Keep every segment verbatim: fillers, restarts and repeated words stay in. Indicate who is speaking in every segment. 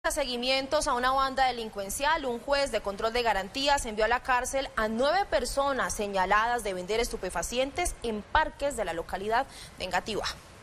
Speaker 1: Seguimientos a una banda delincuencial, un juez de control de garantías envió a la cárcel a nueve personas señaladas de vender estupefacientes en parques de la localidad de Engativá.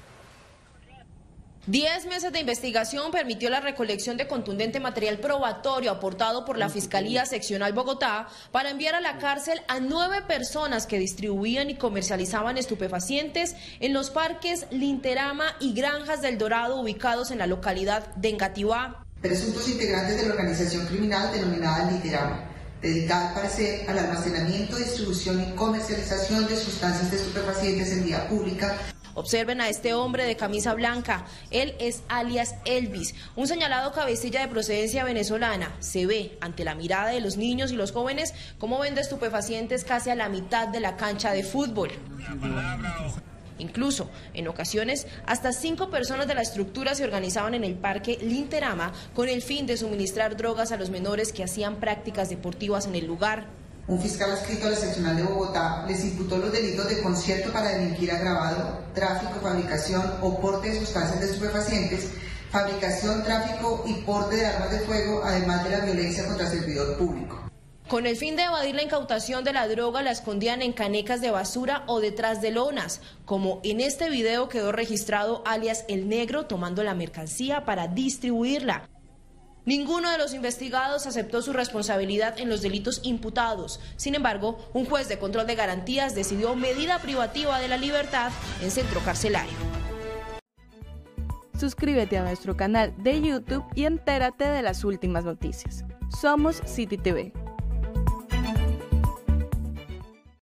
Speaker 1: Diez meses de investigación permitió la recolección de contundente material probatorio aportado por la Fiscalía Seccional Bogotá para enviar a la cárcel a nueve personas que distribuían y comercializaban estupefacientes en los parques Linterama y Granjas del Dorado ubicados en la localidad de Engativá.
Speaker 2: Presuntos integrantes de la organización criminal denominada Linterama, dedicada al parecer al almacenamiento, distribución y comercialización de sustancias de estupefacientes en vía pública.
Speaker 1: Observen a este hombre de camisa blanca, él es alias Elvis, un señalado cabecilla de procedencia venezolana. Se ve, ante la mirada de los niños y los jóvenes, cómo vende estupefacientes casi a la mitad de la cancha de fútbol. Incluso, en ocasiones, hasta cinco personas de la estructura se organizaban en el parque Linterama con el fin de suministrar drogas a los menores que hacían prácticas deportivas en el lugar.
Speaker 2: Un fiscal adscrito a la Seccional de Bogotá les imputó los delitos de concierto para delinquir agravado, tráfico, fabricación o porte de sustancias de estupefacientes, fabricación, tráfico y porte de armas de fuego, además de la violencia contra servidor público.
Speaker 1: Con el fin de evadir la incautación de la droga, la escondían en canecas de basura o detrás de lonas, como en este video quedó registrado alias El Negro tomando la mercancía para distribuirla. Ninguno de los investigados aceptó su responsabilidad en los delitos imputados. Sin embargo, un juez de control de garantías decidió medida privativa de la libertad en centro carcelario.
Speaker 3: Suscríbete a nuestro canal de YouTube y entérate de las últimas noticias. Somos City T V.